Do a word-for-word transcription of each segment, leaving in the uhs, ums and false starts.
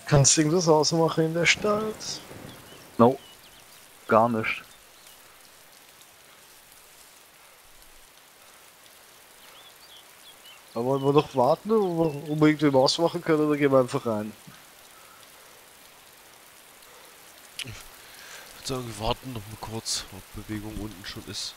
Kannst du irgendwas ausmachen in der Stadt? No, gar nicht. Da wollen wir doch warten, ob wir irgendwie was ausmachen können, oder gehen wir einfach rein? Ich würde sagen, wir warten noch mal kurz, ob Bewegung unten schon ist.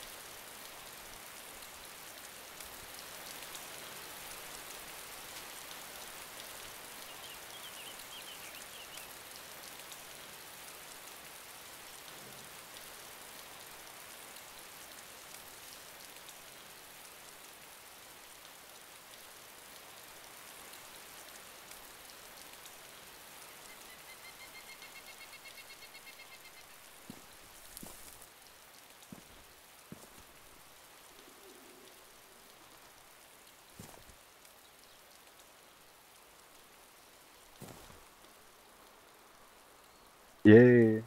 Yay.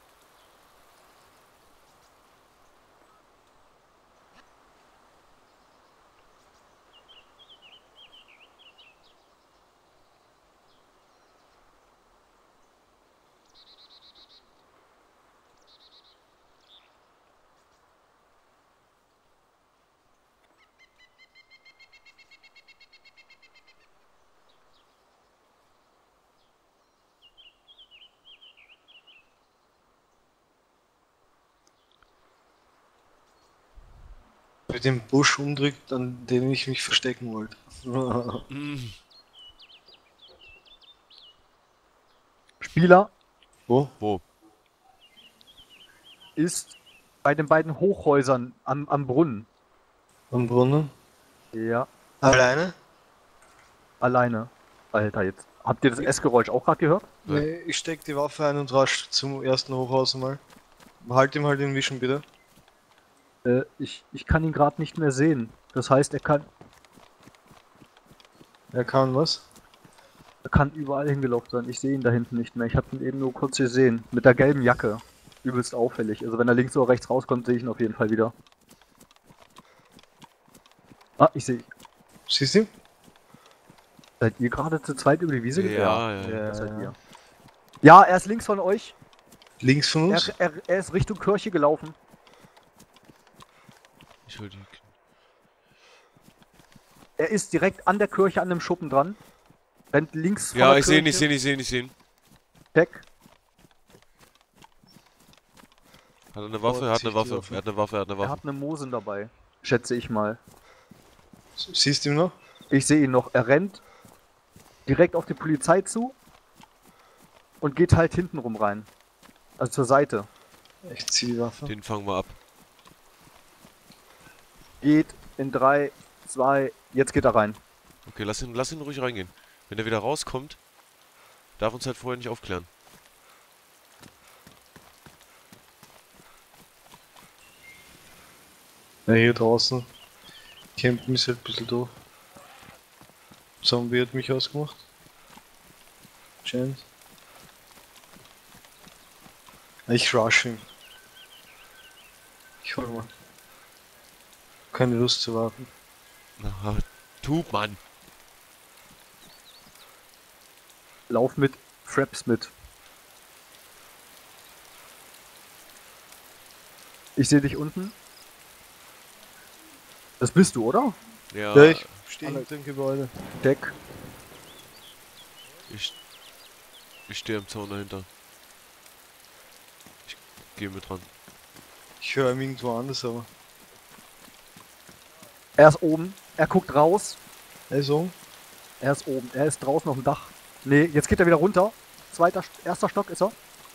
Mit dem Busch umdrückt, an dem ich mich verstecken wollte. Mm. Spieler Wo? Wo? ist bei den beiden Hochhäusern am, am Brunnen. Am Brunnen? Ja, Alleine? alleine. Alter, jetzt. Habt ihr das Essgeräusch auch gerade gehört? Nein. Nee, ich steck die Waffe ein und rasch zum ersten Hochhaus mal. Halt ihm halt den Wischen, bitte. Äh, ich, ich kann ihn gerade nicht mehr sehen. Das heißt, er kann, Er kann was? er kann überall hingelaufen sein. Ich sehe ihn da hinten nicht mehr. Ich habe ihn eben nur kurz gesehen. Mit der gelben Jacke. Übelst auffällig. Also wenn er links oder rechts rauskommt, sehe ich ihn auf jeden Fall wieder. Ah, ich sehe. Siehst du? Seid ihr gerade zu zweit über die Wiese Ja, gegangen? ja, ja. Das seid ihr. Ja, er ist links von euch. Links von uns? Er, er, er ist Richtung Kirche gelaufen. Ich hol die. Er ist direkt an der Kirche an dem Schuppen dran. Rennt links von Ja, der ich sehe ihn, Kirche. ich sehe ihn, ich sehe ihn, ich sehe ihn. Check. Hat er eine Waffe? Er hat eine Vorsicht, die Waffe. Waffe. Er hat eine Waffe, er hat eine Er Waffe. hat eine Mosin dabei. Schätze ich mal. Siehst du ihn noch? Ich sehe ihn noch. Er rennt direkt auf die Polizei zu und geht halt hintenrum rein. Also zur Seite. Ich zieh die Waffe. Den fangen wir ab. Geht in drei, zwei, jetzt geht er rein. Okay, lass ihn, lass ihn ruhig reingehen. Wenn er wieder rauskommt, darf uns halt vorher nicht aufklären. Ja, hier draußen. Campen ist halt ein bisschen doof. Zombie hat mich ausgemacht. Chance. Ich rush ihn. Ich hol mal. Keine Lust zu warten. Na, tut man. Lauf mit Fraps mit. Ich sehe dich unten. Das bist du, oder? Ja, Ja, ich stehe alle- hinter dem Gebäude. Check. ich, ich stehe am Zaun dahinter. Ich gehe mit dran. Ich höre ihn irgendwo anders, aber. Er ist oben. Er guckt raus. Also, Er ist oben. Er ist draußen auf dem Dach. Nee, jetzt geht er wieder runter. Zweiter, St- erster Stock ist er.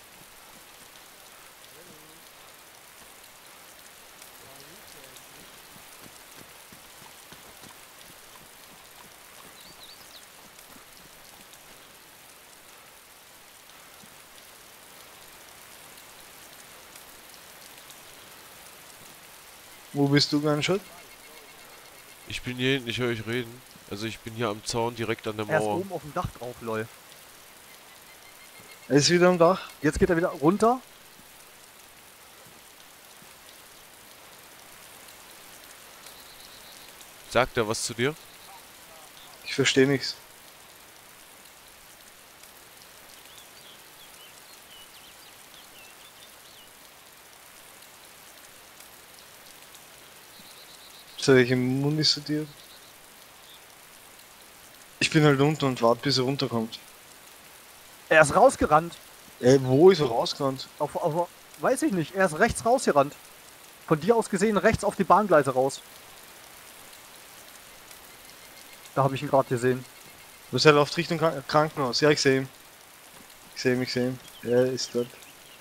wo bist du, Gunshot? Ich bin hier hinten, ich höre euch reden. Also ich bin hier am Zaun direkt an der Er ist Mauer. oben auf dem Dach drauf, lol. Er ist wieder am Dach. Jetzt geht er wieder runter. Sagt er was zu dir? Ich verstehe nichts. So, welche Muni sortiert? Ich bin halt unten und warte, bis er runterkommt. Er ist rausgerannt. Ey, wo ist er rausgerannt? Auf, auf, weiß ich nicht. Er ist rechts rausgerannt. Von dir aus gesehen rechts auf die Bahngleise raus. Da habe ich ihn gerade gesehen. Was er läuft Richtung Krank- Krankenhaus. Ja, ich sehe ihn. Ich sehe ihn, ich sehe ihn. Er ist dort.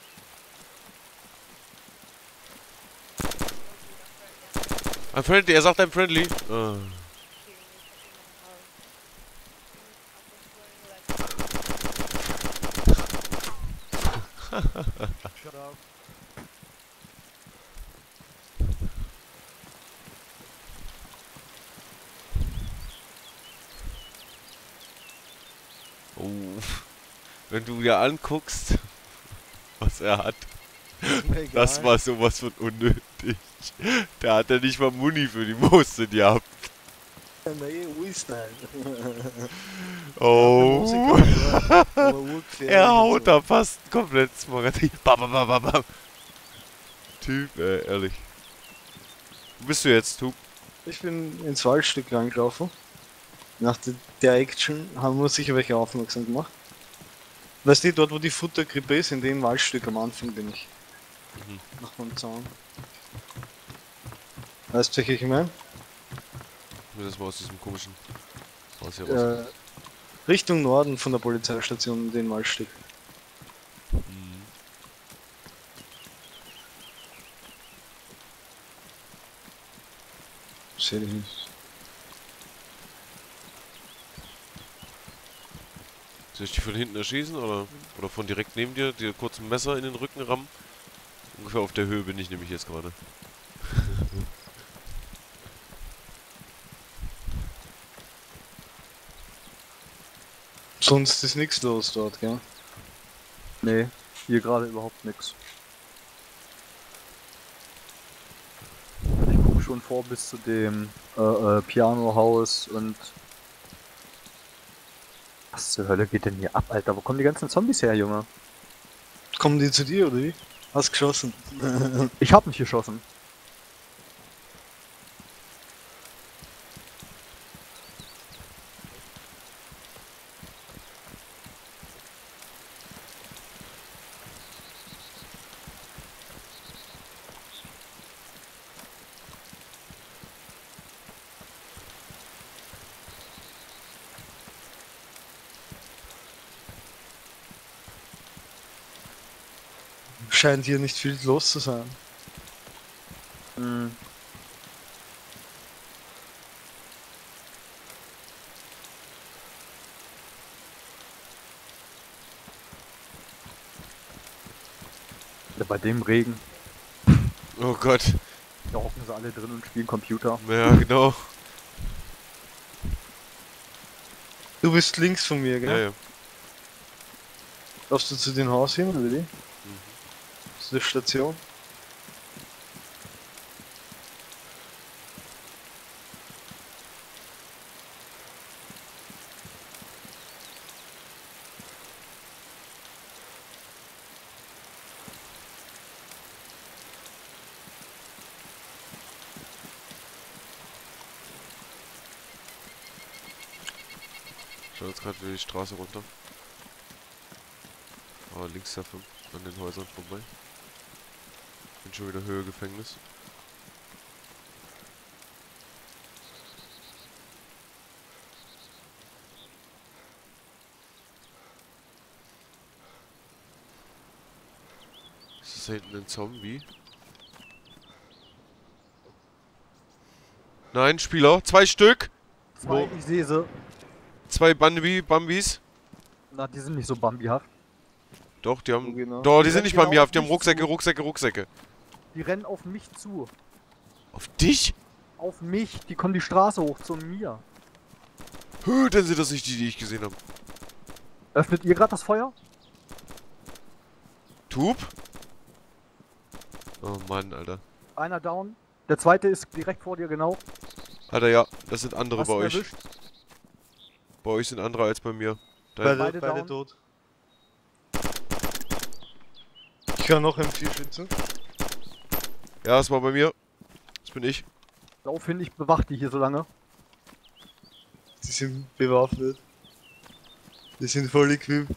Ein Friendly, er sagt ein Friendly. Ah. Oh. Wenn du dir anguckst, was er hat, das war sowas von unnötig. Der hat ja nicht mal Muni für die Moste gehabt. Oh. Er haut da fast komplett das Magazin. Bam, bam, bam, bam, bam. Typ, ey, ehrlich. Wo bist du jetzt, Typ? Ich bin ins Waldstück reingelaufen. Nach de- der Action haben wir sicher welche aufmerksam gemacht. Weißt du, dort wo die Futterkrippe ist, in dem Waldstück am Anfang bin ich. Mhm. Nach dem Zaun. Weißt du, welche ich meine? Ich muss das mal aus diesem komischen Haus hier raus. Äh, Richtung Norden von der Polizeistation in dem Waldstück. Mhm. Seh ich nicht. Soll ich die von hinten erschießen oder, oder von direkt neben dir, dir kurz ein Messer in den Rücken rammen? Ungefähr auf der Höhe bin ich nämlich jetzt gerade. Sonst ist nichts los dort, gell? Nee, hier gerade überhaupt nichts. Ich gucke schon vor bis zu dem äh, äh, Pianohaus und... Was zur Hölle geht denn hier ab, Alter? Wo kommen die ganzen Zombies her, Junge? Kommen die zu dir oder wie? Hast geschossen? Ich hab nicht geschossen. Scheint hier nicht viel los zu sein. Hm. Ja, bei dem Regen, Oh Gott. da hocken sie alle drin und spielen Computer. Ja, genau. Du bist links von mir, Ja, gell? ja. Laufst du zu dem Haus hin oder wie? Zu der Station? Schau jetzt gerade wieder die Straße runter. Aber links davon, an den Häusern vorbei. Bin schon wieder Höhe Gefängnis. Ist das da hinten ein Zombie? Nein, Spieler. Zwei Stück. Zwei, ich sehe sie. Zwei Bambi, Bambis. Na, die sind nicht so bambihaft. Doch, die haben... Wo genau? Doch, die, Die sind rennen nicht genau Bambihaft. Die auf haben mich Rucksäcke, zu. Rucksäcke, Rucksäcke. Die rennen auf mich zu. Auf dich? Auf mich. Die kommen die Straße hoch zu mir. Hö, dann sind das nicht die, die ich gesehen habe. Öffnet ihr gerade das Feuer? Tub? Oh Mann, Alter. Einer down. Der zweite ist direkt vor dir, genau. Alter, ja, das sind andere Hast bei ihn euch. erwischt. Bei euch sind andere als bei mir. Da Beide, Beide beide down. tot. Ich höre noch M vier Schützen. Ja, das war bei mir. Das bin ich. Lauf hin, ich bewach die hier so lange. Die sind bewaffnet. Die sind voll equipped.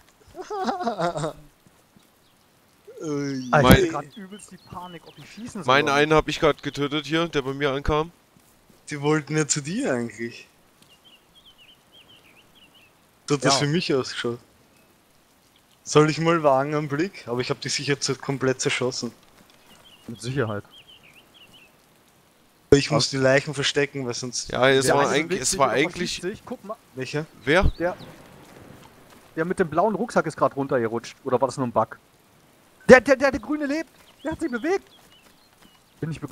Ui. Alter, Mein- ich hab grad übelst die Panik, ob ich schießen soll. Meinen oder einen habe ich gerade getötet hier, der bei mir ankam. Die wollten ja zu dir eigentlich. So hat das Ja. für mich ausgeschaut. Soll ich mal wagen am Blick? Aber ich habe die sicher zu- komplett zerschossen. nicht. Mit Sicherheit. Ich muss die Leichen verstecken, weil sonst... Ja, es Der war eine eigentlich, bewegt es sich war oder eigentlich. verschiebt sich. Guck mal, Welcher? Wer? der, der mit dem blauen Rucksack ist gerade runtergerutscht. Oder war das nur ein Bug? Der, der, der, der Grüne lebt. Der hat sich bewegt. Bin ich be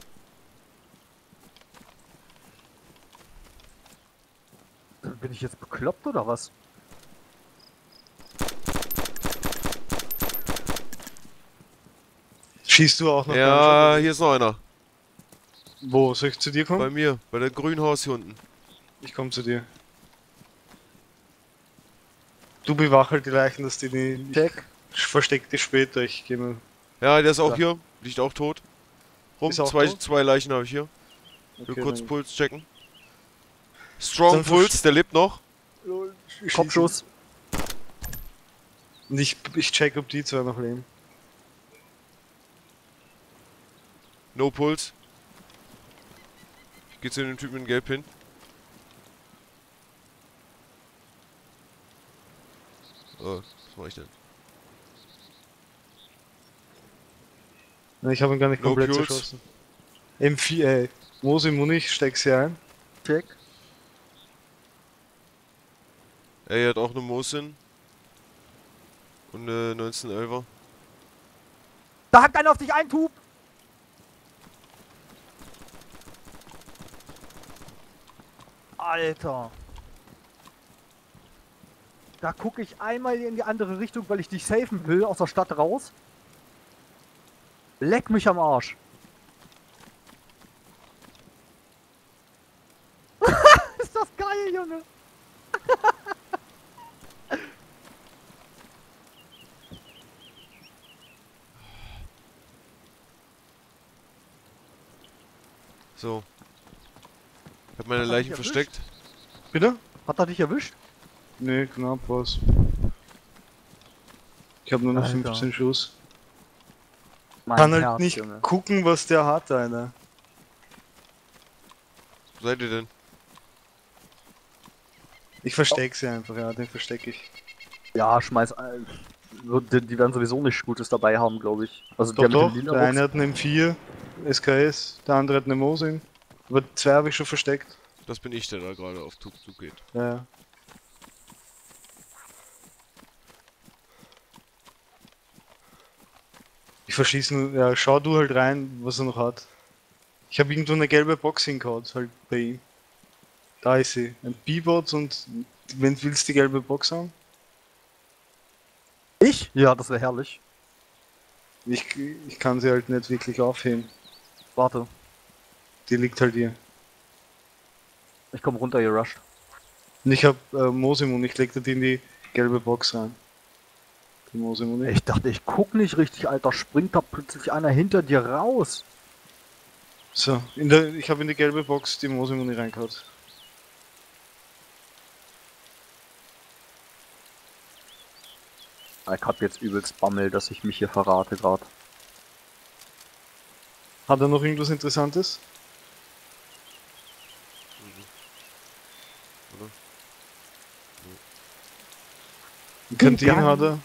Bin ich jetzt bekloppt oder was? Schießt du auch noch? Ja, ganz hier ist noch einer. Wo? Soll ich zu dir kommen? Bei mir, bei der grünen Haus hier unten. Ich komme zu dir. Du bewach halt die Leichen, dass die nicht... Check. Ich versteck die später, ich gehe mal... Ja, der ist auch Ja. hier. Liegt auch tot. Rum, Ist auch zwei, tot? zwei Leichen habe ich hier. Ich will Okay, kurz dann- Puls checken. Strong Dann Puls, der lebt noch. Schießen. Kopfschuss. Und ich, ich check, ob die zwei noch leben. No Puls. Ich geh zu dem Typen in Gelb hin. Oh, was mach ich denn? Na, ich habe ihn gar nicht No komplett Puls. zerschossen. M vier, ey. Mose Muni, ich steck sie ein. Check. Er hat auch eine Mosin. Und eine neunzehnhundertelfer. Da hackt einer auf dich ein, Tub. Alter. Da gucke ich einmal in die andere Richtung, weil ich dich safen will, aus der Stadt raus. Leck mich am Arsch. Ist das geil, Junge. So. Ich hab meine Hat er Leichen dich erwischt? versteckt. Bitte? Hat er dich erwischt? Nee, knapp was. Ich habe nur noch Alter. fünfzehn Schuss. Mein Kann halt Herz, nicht Junge. gucken, was der hat, einer. Wo seid ihr denn? Ich versteck sie einfach, ja, den verstecke ich. Ja, schmeiß. äh, so- Die, die werden sowieso nichts Gutes dabei haben, glaube ich. Also Doch, der doch, mit dem der Lila eine hat einen M vier S K S, der andere hat eine Mosin. Aber zwei habe ich schon versteckt. Das bin ich, der da gerade auf Tug Zug geht. Ja, ja. Ich verschieße nur, ja, schau du halt rein, was er noch hat. Ich habe irgendwo eine gelbe Box hingehauen, halt bei ihm. Da ist sie. Ein B-Bot und wenn du willst die gelbe Box haben. Ich? Ja, das wäre herrlich. Ich, ich kann sie halt nicht wirklich aufheben. Warte, Die liegt halt hier. ich komme runter gerusht. Und ich hab äh, Mosimon, ich leg dir die in die gelbe Box rein. Die Mosimon. Ich dachte, ich guck nicht richtig, Alter. Springt da plötzlich einer hinter dir raus. So, in der, ich habe in die gelbe Box die Mosimon reingehauen. Ich hab jetzt übelst Bammel, dass ich mich hier verrate gerade. Hat er noch irgendwas Interessantes? Oder? Eine Kantine Gang. hat er.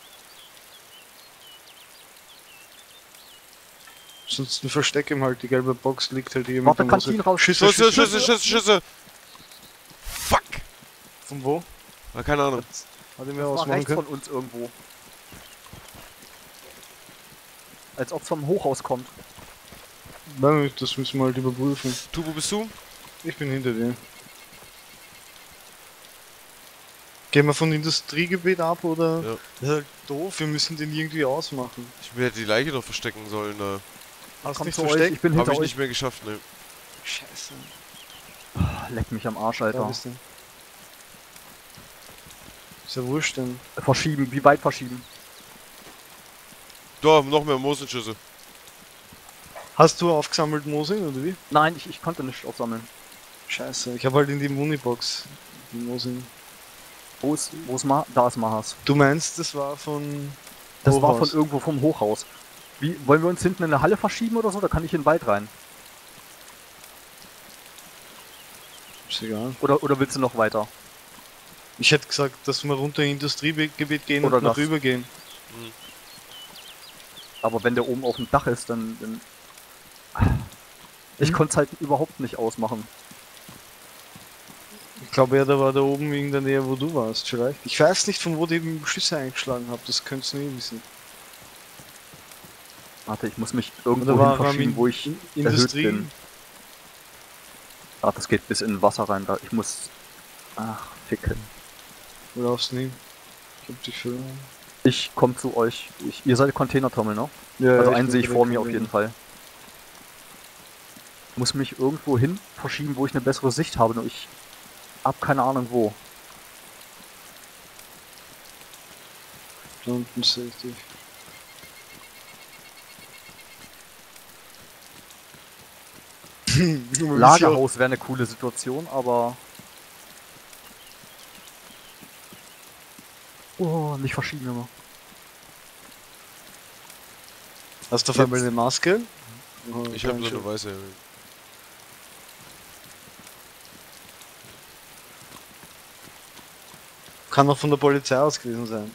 Sonst ein Versteck ihm halt, die gelbe Box liegt halt hier mit Warte, der Kantine Mose- raus. Schüsse, Schüsse, Schüsse, Schüsse, Schüsse, Schüsse! Fuck! Von wo? Ah, keine Ahnung. Hat er mir Das war ausmachen rechts können? von uns irgendwo. Als ob es vom Hochhaus kommt. Nein, das müssen wir halt überprüfen. Tu, wo bist du? Ich bin hinter dir. Gehen wir von Industriegebiet ab oder? Ja. Das ist halt doof, wir müssen den irgendwie ausmachen. Ich hätte die Leiche noch verstecken sollen. Da Hast Kommt nicht zu euch, versteckt? ich bin habe hinter ich euch. nicht mehr geschafft, ne. Scheiße. Leck mich am Arsch, Da Alter. bist du. Ist ja wurscht denn. Verschieben, wie weit verschieben? Da, noch mehr Mosenschüsse. Hast du aufgesammelt Mosin oder wie? Nein, ich, ich konnte nicht aufsammeln. Scheiße, ich habe halt in die Munibox die Mosin. Wo ist, wo ist Ma? Da ist Mahas. Du meinst, das war von Das war von Hochhaus? irgendwo vom Hochhaus. Wie, wollen wir uns hinten in der Halle verschieben oder so? Da kann ich in den Wald rein. Ist egal. Oder, oder willst du noch weiter? Ich hätte gesagt, dass wir runter in Industriegebiet gehen Oder und nach das. rüber gehen. Aber wenn der oben auf dem Dach ist, dann... dann ich Hm? konnte es halt überhaupt nicht ausmachen. Ich glaube, ja, da war da oben in der Nähe, wo du warst, vielleicht. Ich weiß nicht, von wo die Schüsse eingeschlagen haben, das könntest du nie wissen. Warte, ich muss mich irgendwo Oder hin war er verschieben, in- wo ich in- erhöht Industrie? bin. Ach, das geht bis in Wasser rein. Da. Ich muss... Ach, ficken. Oder aufs nie. Ich hab dich verloren. Ich komme zu euch. Ich, ihr seid Container-Terminal, ne? Ja, Also ja, einen bin sehe ich bei vor der mir auf Kabine. jeden Fall. Muss mich irgendwo hin verschieben, wo ich eine bessere Sicht habe. Nur ich hab keine Ahnung wo. Da unten sehe ich dich. Lagerhaus wäre eine coole Situation, aber... Oh, nicht verschieben immer. Hast du auf Jetzt- einmal eine Maske? Oh, Ich habe danke nur eine schön. weiße. Kann auch von der Polizei aus gewesen sein.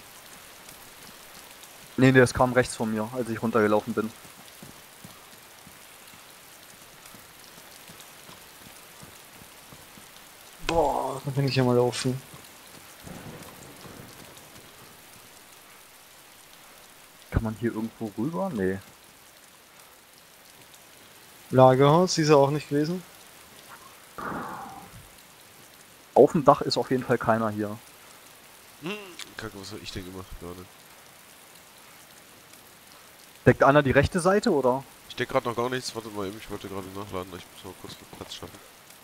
Nee, nee, das kam rechts von mir, als ich runtergelaufen bin. Boah, da bin ich ja mal offen. Kann man hier irgendwo rüber? Nee. Lagerhaus ist er auch nicht gewesen. Auf dem Dach ist auf jeden Fall keiner hier. Hm, Kacke, was hab ich denn gemacht gerade? Deckt einer die rechte Seite, oder? Ich denke gerade noch gar nichts. Warte mal eben, ich wollte gerade nachladen. Ich muss mal kurz Platz schaffen.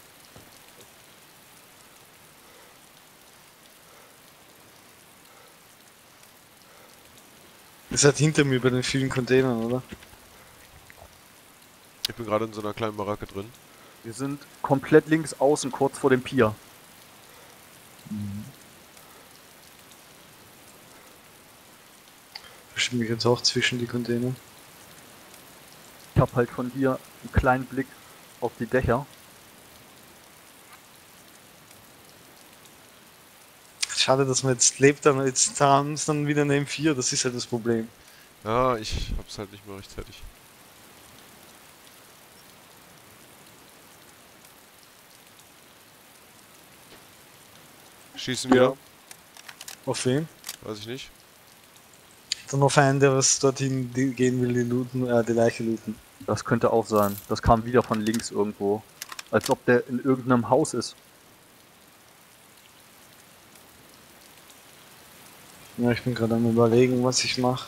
Ihr seid hinter mir bei den vielen Containern, oder? Ich bin gerade in so einer kleinen Baracke drin. Wir sind komplett links außen, kurz vor dem Pier. Verschiebe mich jetzt auch zwischen die Container. Ich habe halt von hier einen kleinen Blick auf die Dächer. Schade, dass man jetzt lebt, aber jetzt haben es dann wieder eine M vier, das ist halt das Problem. Ja, ich hab's halt nicht mehr rechtzeitig. Schießen wir? Ja. Auf wen? Weiß ich nicht. Dann auf einen, der was dorthin die- gehen will, die looten, äh, die Leiche looten. Das könnte auch sein. Das kam wieder von links irgendwo. Als ob der in irgendeinem Haus ist. Ja, ich bin gerade am überlegen, was ich mache.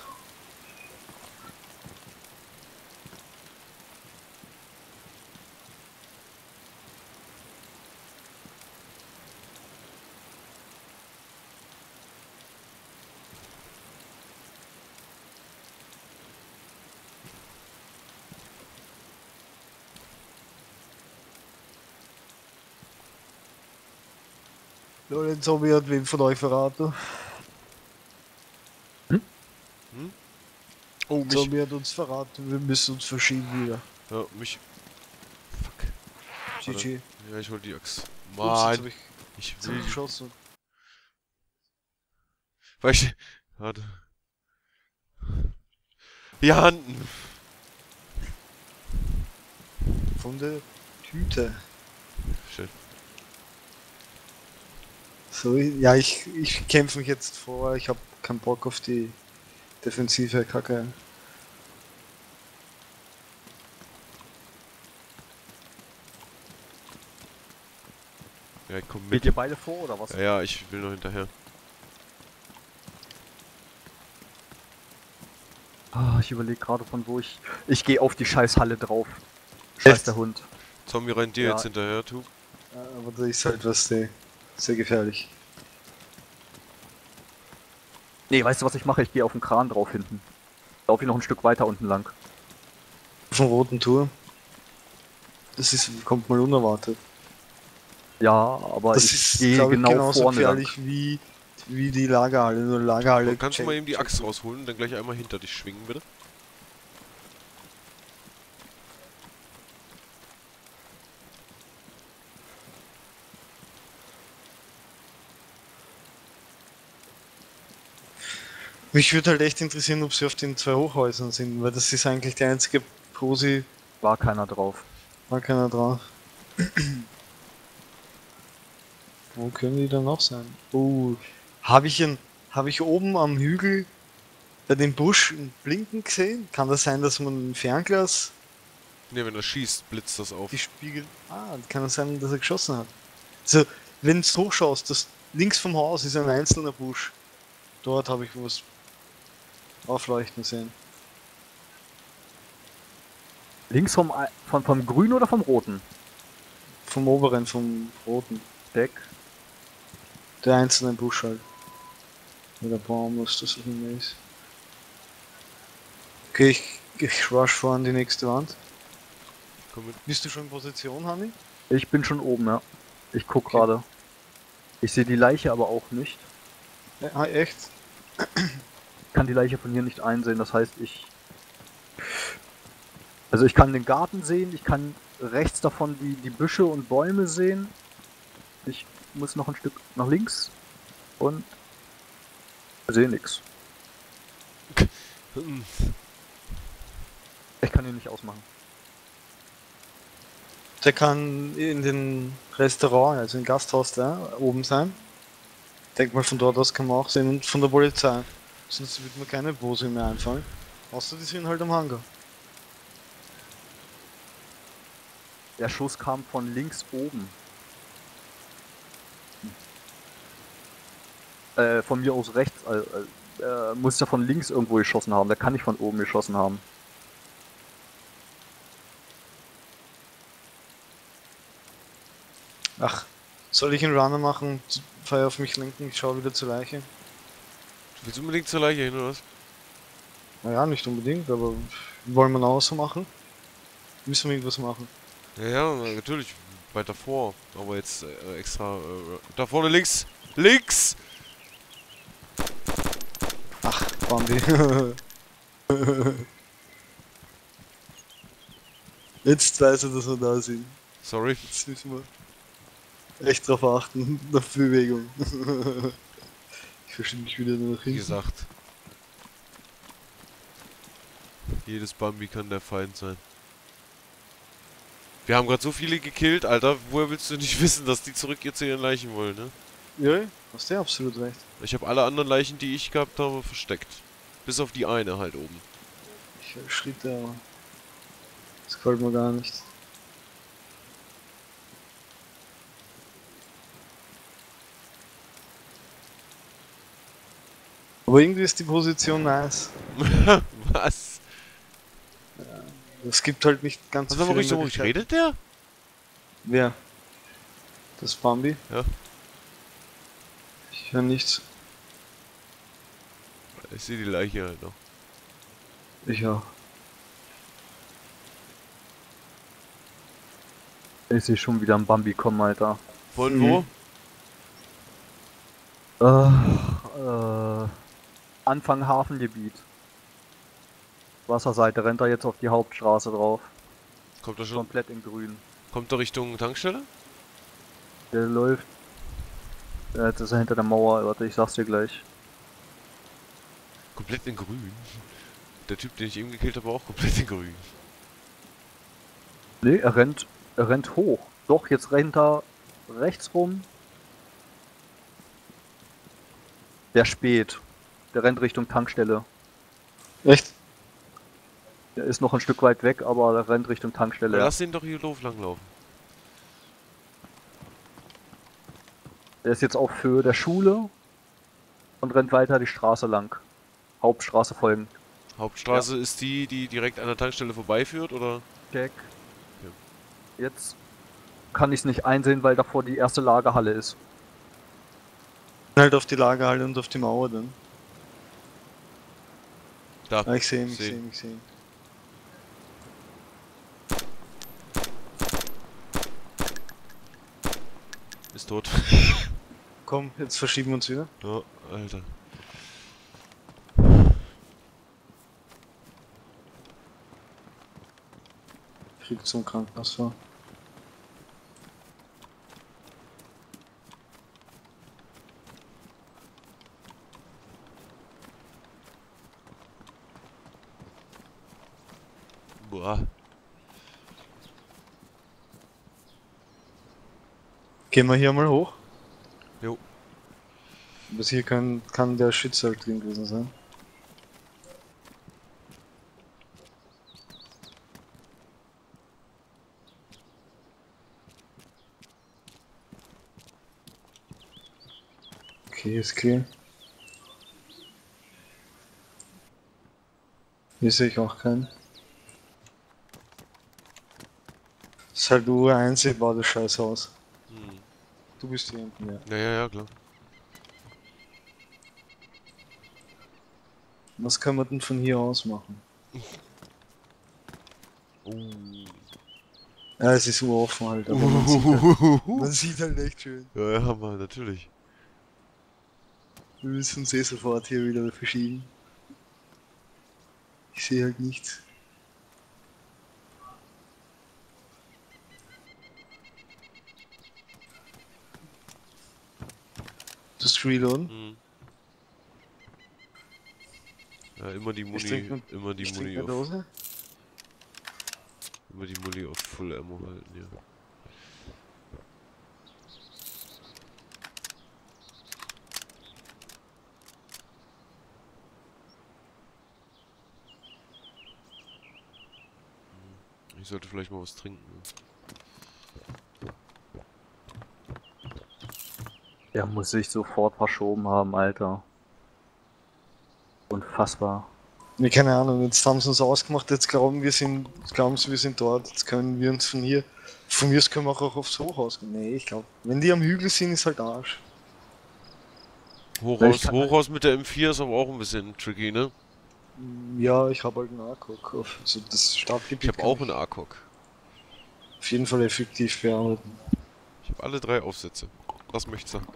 Ja, den Zombie hat wen von euch verraten. Oh, mich. Zombie hat uns verraten, wir müssen uns verschieben wieder. Ja, mich. Fuck. G G. Ja, ich hol die Axt. Ups, jetzt Mann, hab ich ich jetzt hab will ich die. geschossen. Weil ich. Warte. Ja, Handen. Von der Tüte. Shit. So, ja, ich, ich kämpfe mich jetzt vor, ich habe keinen Bock auf die defensive Kacke. Ja, ich komm Geht mit. ihr beide vor oder was? Ja, ja, ich will noch hinterher. Ah, ich überlege gerade von wo ich... Ich gehe auf die Scheißhalle drauf. Scheiß Echt? der Hund. Zombie rennt dir Ja. jetzt hinterher, tu. Ja, aber da ist halt was sehr, sehr gefährlich. Nee, weißt du was ich mache? Ich gehe auf den Kran drauf hinten. Lauf ich noch ein Stück weiter unten lang. Vom roten Turm. Das ist, kommt mal unerwartet. Ja, aber Das ich ist, gehe glaube ich, genau genauso vorne lang. gefährlich wie, wie die Lagerhalle. Nur Lagerhalle. Kannst du mal check- eben die check- Axt rausholen und dann gleich einmal hinter dich schwingen, bitte? Mich würde halt echt interessieren, ob sie auf den zwei Hochhäusern sind, weil das ist eigentlich der einzige Prosi, War keiner drauf. war keiner drauf. Wo können die dann noch sein? Oh, habe ich ein, habe ich oben am Hügel bei dem Busch ein Blinken gesehen? Kann das sein, dass man ein Fernglas Ne, wenn er schießt, blitzt das auf. die Spiegel... Ah, kann das sein, dass er geschossen hat? Also, wenn du hochschaust, das links vom Haus ist ein einzelner Busch. Dort habe ich was aufleuchten sehen. Links vom, Ei- von, vom Grün oder vom Roten? Vom oberen, vom roten. Deck. Der einzelne Busch halt. Oder der Baum, was das auch immer ist. Okay, ich, ich rush vor an die nächste Wand. Komm mit. Bist du schon in Position, Hanni? Ich bin schon oben, ja. Ich guck Okay. gerade. Ich sehe die Leiche aber auch nicht. Ja, ah, echt? Ich kann die Leiche von hier nicht einsehen, das heißt ich... Also ich kann den Garten sehen, ich kann rechts davon die, die Büsche und Bäume sehen. Ich muss noch ein Stück nach links und sehe nichts. Ich kann ihn nicht ausmachen. Der kann in den Restaurant, also im Gasthaus da oben sein. Denk mal, von dort aus kann man auch sehen und von der Polizei. Sonst wird mir keine Bose mehr einfallen. Außer die sind halt am Hangar. Der Schuss kam von links oben. Äh, von mir aus rechts. Äh, äh, muss ja von links irgendwo geschossen haben. Der kann nicht von oben geschossen haben. Ach, soll ich einen Runner machen? Feuer auf mich lenken, ich schaue wieder zur Leiche. Du willst unbedingt zur Leiche hin, oder was? Naja, nicht unbedingt, aber wollen wir noch was machen? Müssen wir irgendwas machen? Ja, ja, natürlich. Weiter vor. Aber jetzt äh, extra. Äh, da vorne links! Links! Ach, Bambi. Jetzt weiß er, dass wir da sind. Sorry. Jetzt müssen wir echt drauf achten, auf Bewegung. Ich verschiebe mich wieder nur nach Wie hinten. gesagt. Jedes Bambi kann der Feind sein. Wir haben gerade so viele gekillt, Alter. Woher willst du nicht wissen, dass die zurück jetzt zu ihren Leichen wollen, ne? Ja, hast du absolut recht. Ich habe alle anderen Leichen, die ich gehabt habe, versteckt. Bis auf die eine halt oben. Ich höre Schritte, aber das gefällt mir gar nicht. Aber irgendwie ist die Position nice. Was? Es gibt halt nicht ganz Was aber ruhig so ruhig Möglichkeiten. redet der? Wer? Das Bambi? Ja. Ich höre nichts. Ich sehe die Leiche halt noch. Ich auch. Ich sehe schon wieder ein Bambi kommen, Alter. Von Mhm. wo? Äh, äh, Anfang Hafengebiet. Wasserseite, rennt er jetzt auf die Hauptstraße drauf. Kommt er schon? Komplett in grün. Kommt er Richtung Tankstelle? Der läuft. Ja, jetzt ist er hinter der Mauer, warte, ich sag's dir gleich. Komplett in grün. Der Typ, den ich eben gekillt habe, war auch komplett in grün. Nee, er rennt, er rennt hoch. Doch, jetzt rennt er rechts rum. Der spät. Der rennt Richtung Tankstelle. Echt? Der ist noch ein Stück weit weg, aber der rennt Richtung Tankstelle. Lass den doch hier doof langlaufen. Der ist jetzt auf Höhe der Schule und rennt weiter die Straße lang. Hauptstraße folgend. Hauptstraße ist die, die direkt an der Tankstelle vorbeiführt, oder? Check. Jetzt kann ich es nicht einsehen, weil davor die erste Lagerhalle ist. Halt auf die Lagerhalle und auf die Mauer dann. Da. Ah, ich sehe ihn, ich Sehen. sehe ihn, ich sehe ihn. Ist tot. Komm, jetzt verschieben wir uns wieder. Ja, Alter. Krieg zum Krankenhaus vor. Boah. Gehen wir hier mal hoch. Jo. Bis hier kann, kann der Schütze halt drin gewesen sein. Okay, ist clear. Hier sehe ich auch keinen. Ist halt nur einsehbar, das Scheißhaus. Hm. Du bist hier hinten, ja. Ja, ja, ja, klar. Was kann man denn von hier aus machen? Oh. Ja, es ist uroffen halt, aber man sieht halt, man Uh. sieht halt echt schön. Ja, ja, Mann, natürlich. Wir müssen uns eh sofort hier wieder verschieben. Ich sehe halt nichts. Das Reloaden? Hm. Ja, immer die Ich Muni, trinke immer die ich Muni trinke eine auf, Dose. immer die Muni auf Full Ammo halten, ja. Ich sollte vielleicht mal was trinken. Der muss sich sofort verschoben haben, Alter. Unfassbar. Nee, keine Ahnung, jetzt haben sie uns ausgemacht, jetzt glauben wir sind, glauben sie, wir sind dort, jetzt können wir uns von hier, von mir aus können wir auch aufs Hochhaus gehen. Nee, ich glaube, wenn die am Hügel sind, ist halt Arsch. Hochhaus, kann- Hochhaus mit der M vier ist aber auch ein bisschen tricky, ne? Ja, ich habe halt einen A-Cock, also das Stadtgebiet Ich habe kann auch einen A C O G. auf jeden Fall effektiv bearbeiten. Ich habe alle drei Aufsätze. Was möchtest du?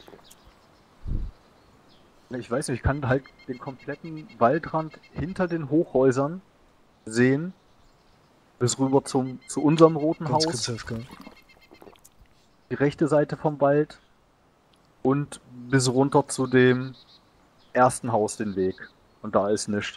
Ich weiß nicht, ich kann halt den kompletten Waldrand hinter den Hochhäusern sehen. Bis rüber zum, zu unserem roten Ganz Haus, kurz aufgehört. die rechte Seite vom Wald. Und bis runter zu dem ersten Haus den Weg. Und da ist nichts.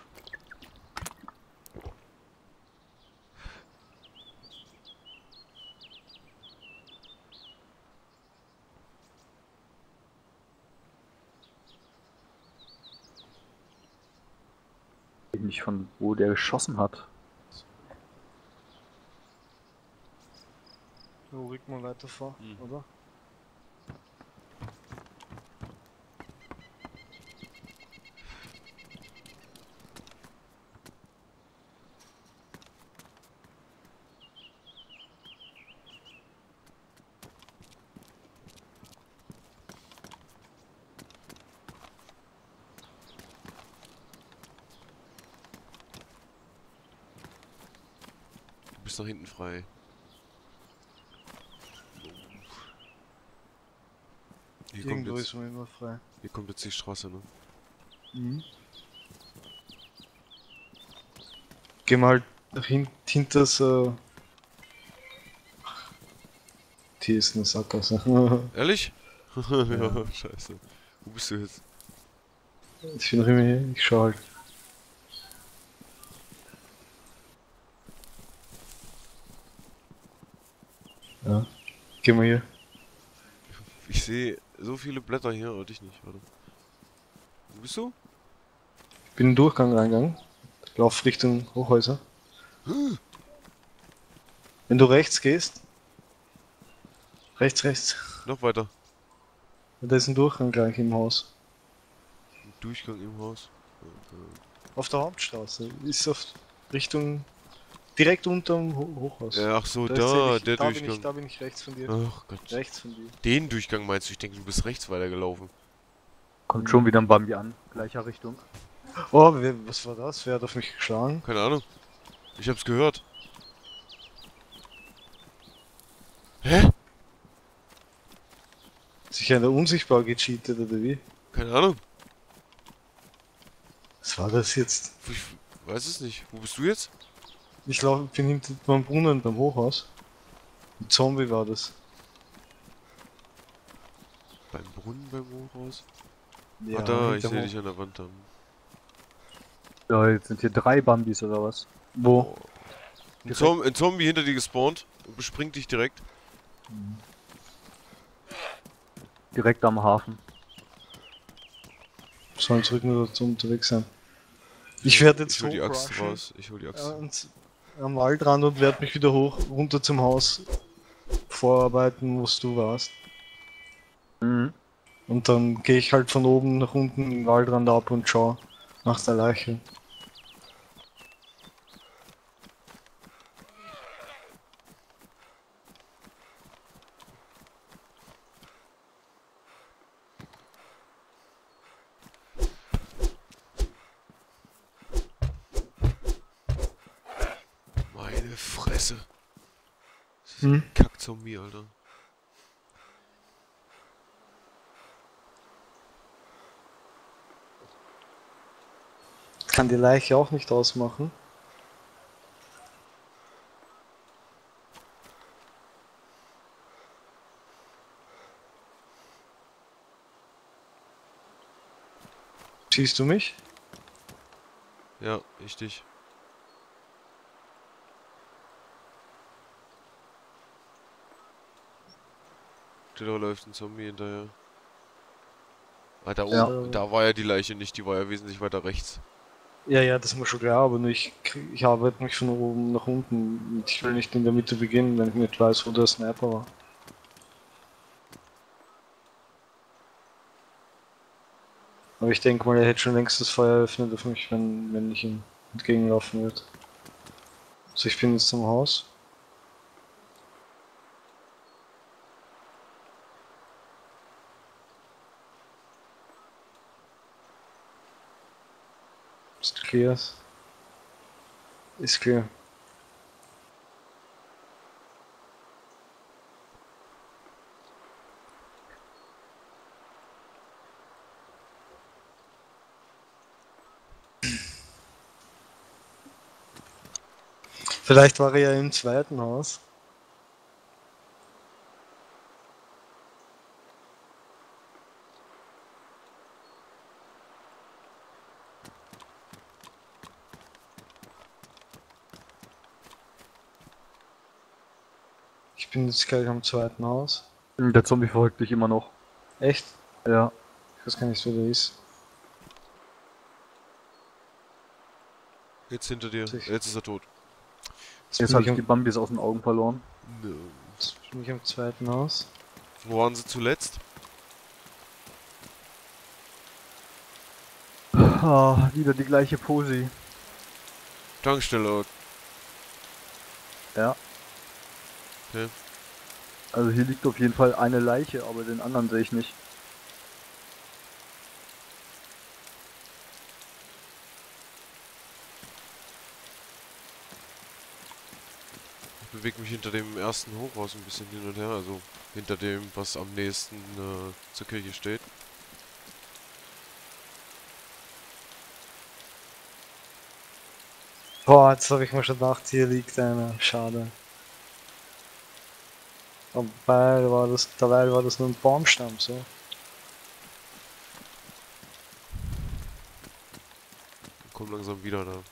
Nicht von wo der geschossen hat. So, rück mal weiter vor, Mhm. oder? Du bist nach hinten frei. Hier kommt, Irgendwo jetzt, ist man immer frei. hier kommt jetzt die Straße, ne? Mhm. Geh mal halt nach hin hinter das. Äh Hier ist eine Sackgasse. Ehrlich? ja, Ja. scheiße. Wo bist du jetzt? Ich bin noch immer hier, ich schau halt. Ja. Geh mal hier. Ich sehe so viele Blätter hier, aber dich nicht, warte. Wo bist du? Ich bin in den Durchgang reingegangen. Ich lauf Richtung Hochhäuser. Wenn du rechts gehst. Rechts, rechts. Noch weiter. Da ist ein Durchgang gleich im Haus. Ein Durchgang im Haus. Okay. Auf der Hauptstraße. Ist auf Richtung. Direkt unterm Ho Hochhaus. Ja, ach so, Da da, ist der da bin ich, Durchgang. da bin ich rechts von dir. Ach Gott. Rechts von dir. Den Durchgang meinst du? Ich denke, du bist rechts weitergelaufen. Kommt schon wieder ein Bambi an, gleicher Richtung. Oh, wer, was war das? Wer hat auf mich geschlagen? Keine Ahnung. Ich hab's gehört. Hä? Sicher einer unsichtbar gecheatet oder wie? Keine Ahnung. Was war das jetzt? Ich weiß es nicht. Wo bist du jetzt? Ich glaube, ich bin hinter beim Brunnen beim Hochhaus. Ein Zombie war das. Beim Brunnen, beim Hochhaus? Ja, ah, da, ich hinterm sehe Hoch- dich an der Wand dann. Ja, jetzt sind hier drei Bambis oder was? Wo? Oh. Ein, Zom ein Zombie hinter dir gespawnt und bespringt dich direkt. Direkt am Hafen. Sollen zurück nur dazu unterwegs sein. Ich werde jetzt Ich hol die Axt hochrushen, raus. Ich hol die Axt. äh, und am Waldrand und werde mich wieder hoch runter zum Haus vorarbeiten, wo du warst. Mhm. Und dann gehe ich halt von oben nach unten den Waldrand ab und schau nach der Leiche. Meine Fresse. Das ist Hm? ein Kack-Zombie, Alter. Kann die Leiche auch nicht ausmachen. Siehst du mich? Ja, ich dich. Da läuft ein Zombie hinterher. Ah, da Ja. oben, da war ja die Leiche nicht, die war ja wesentlich weiter rechts. Ja, ja, das ist mir schon klar, aber nur ich, krieg- ich arbeite mich von oben nach unten. Und ich will nicht in der Mitte beginnen, wenn ich nicht weiß, wo der Sniper war. Aber ich denke mal, er hätte schon längst das Feuer eröffnet auf mich, wenn, wenn ich ihm entgegenlaufen würde. Also ich bin jetzt zum Haus. Ist clear. Ist clear. Vielleicht war er ja im zweiten Haus. Ich bin jetzt gleich am zweiten Haus. Der Zombie verfolgt dich immer noch. Echt? Ja. Ich weiß gar nicht, wer der ist. Jetzt hinter dir. Sich. Jetzt ist er tot. Jetzt Jetzt bin habe ich ich am, die Bambis aus den Augen verloren. Nö. jetzt bin ich am zweiten Haus. Wo waren sie zuletzt? Ah, wieder die gleiche Posi. Tankstelle. Ja. Okay. Also hier liegt auf jeden Fall eine Leiche, aber den anderen sehe ich nicht. Ich bewege mich hinter dem ersten Hochhaus ein bisschen hin und her, also hinter dem, was am nächsten äh, zur Kirche steht. Boah, jetzt habe ich mir schon gedacht, hier liegt einer. Schade. Dabei war das, dabei war das nur ein Baumstamm, so. Komm langsam wieder da.